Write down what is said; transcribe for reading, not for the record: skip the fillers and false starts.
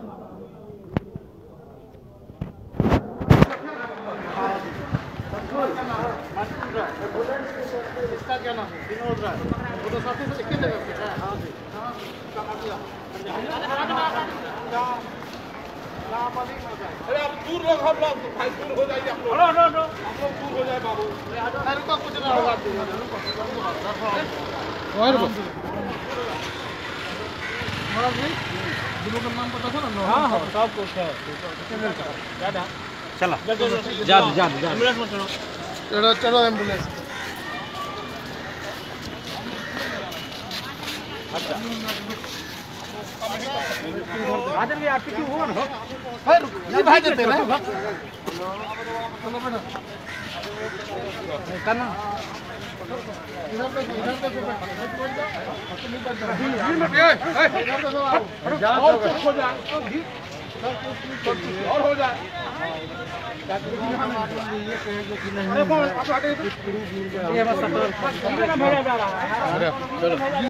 इसका क्या नाम है? विनोद राय। वो तो साथी से कितने जगह पे है? हाँ जी। अरे आप दूर लोग हम लोग भाई दूर हो जाइए आप लोग। नो हम लोग दूर हो जाए बाबू। अरे रुको कुछ ना होगा। और का नाम पता था ना? हाँ हाँ सब कुछ है। चला जा एम्बुलेंस में चलो एम्बुलेंस। आदर भी आपकी क्यों हुआ ना? ये भाई देते हैं करना इधर पे और हो जाए ये बस